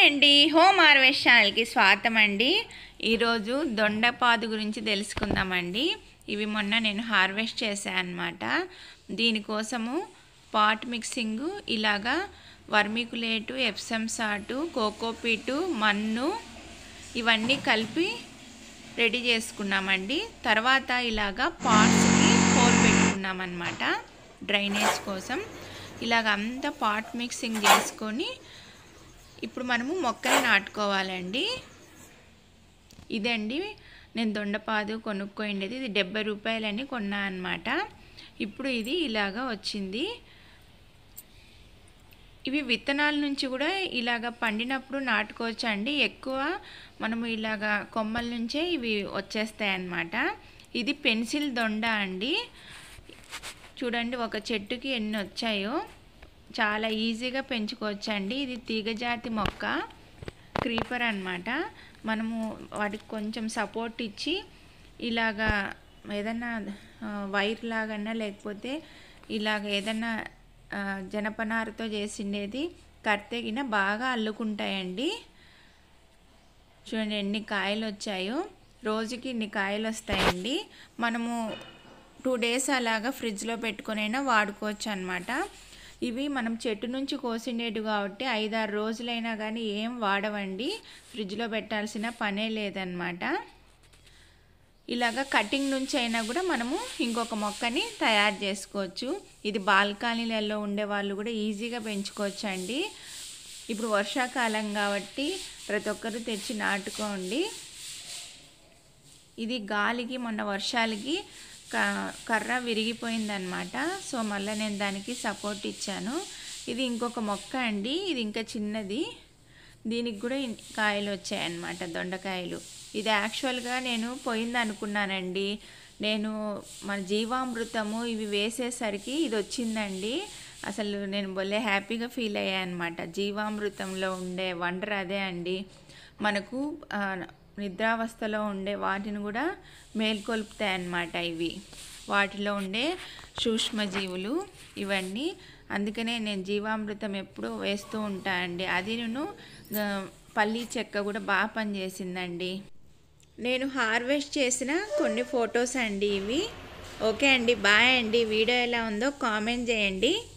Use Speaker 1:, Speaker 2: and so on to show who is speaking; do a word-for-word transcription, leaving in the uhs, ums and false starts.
Speaker 1: అండి, home harvest ఛానల్కి స్వాగతం అండి. ఈరోజు దొండపాదు గురించి తెలుసుకుందామండి. ఇవి మొన్న నేను హార్వెస్ట్ చేశాను అన్నమాట. దీనికోసము పాట్ మిక్సింగు, ఇలాగా వర్మికులేటు, ఎప్సమ్ సాల్టు, కోకోపీటు, మన్ను ఇవన్నీ కలిపి రెడీ చేసుకున్నామండి. తర్వాత ఇలాగా పాట్స్కి హోల్ పెట్టుకున్నామన్నమాట డ్రైనేజ్ కోసం. ఇలాగ అంతా పాట్ మిక్సింగ్ చేసుకొని ఇప్పుడు మనము మొక్కలు నాటుకోవాలండి. ఇదండి నేను దొండపాదు కొనుక్కోండేది. ఇది డెబ్బై రూపాయలని కొన్నా అన్నమాట. ఇప్పుడు ఇది ఇలాగా వచ్చింది. ఇవి విత్తనాల నుంచి కూడా ఇలాగ పండినప్పుడు నాటుకోవచ్చు అండి. ఎక్కువ మనము ఇలాగా కొమ్మల నుంచే ఇవి వచ్చేస్తాయి అన్నమాట. ఇది పెన్సిల్ దొండ అండి. చూడండి ఒక చెట్టుకి ఎన్ని వచ్చాయో. చాలా ఈజీగా పెంచుకోవచ్చండి. ఇది తీగజాతి మొక్క, క్రీపర్ అన్నమాట. మనము వాటికి కొంచెం సపోర్ట్ ఇచ్చి ఇలాగా ఏదన్నా వైర్ లాగన్నా లేకపోతే ఇలాగ ఏదన్నా జనపనారతో చేసిండేది కర్తెగిన బాగా అల్లుకుంటాయండి. చూడండి ఎన్ని కాయలు వచ్చాయో. రోజుకి ఇన్ని కాయలు వస్తాయండి. మనము టూ డేస్ అలాగా ఫ్రిడ్జ్లో పెట్టుకొనైనా వాడుకోవచ్చు అన్నమాట. ఇవి మనం చెట్టు నుంచి కోసిండేవి కాబట్టి ఐదారు రోజులైనా కానీ ఏం వాడవండి. ఫ్రిడ్జ్లో పెట్టాల్సిన పనే లేదన్నమాట. ఇలాగ కటింగ్ నుంచి అయినా కూడా మనము ఇంకొక మొక్కని తయారు చేసుకోవచ్చు. ఇది బాల్కనీలలో ఉండే వాళ్ళు కూడా ఈజీగా పెంచుకోవచ్చు అండి. ఇప్పుడు వర్షాకాలం కాబట్టి ప్రతి ఒక్కరు తెచ్చి నాటుకోండి. ఇది గాలికి మొన్న వర్షాలకి కర్ర విరిగిపోయిందనమాట. సో మళ్ళీ నేను దానికి సపోర్ట్ ఇచ్చాను. ఇది ఇంకొక మొక్క అండి. ఇది ఇంకా చిన్నది. దీనికి కూడా కాయలు వచ్చాయన్నమాట, దొండకాయలు. ఇది యాక్చువల్గా నేను పోయింది అనుకున్నానండి. నేను మన జీవామృతము ఇవి వేసేసరికి ఇది వచ్చిందండి. అసలు నేను భలే హ్యాపీగా ఫీల్ అయ్యాను అనమాట. జీవామృతంలో ఉండే వండర్ అదే అండి. మనకు నిద్రావస్థలో ఉండే వాటిని కూడా మేల్కొల్పుతాయి అన్నమాట ఇవి. వాటిలో ఉండే సూక్ష్మజీవులు ఇవన్నీ. అందుకనే నేను జీవామృతం ఎప్పుడూ వేస్తూ ఉంటానండి. అది నేను పల్లీ చెక్క కూడా బాగా పనిచేసిందండి. నేను హార్వెస్ట్ చేసిన కొన్ని ఫొటోస్ అండి ఇవి. ఓకే అండి, బాయ్ అండి. వీడియో ఎలా ఉందో కామెంట్ చేయండి.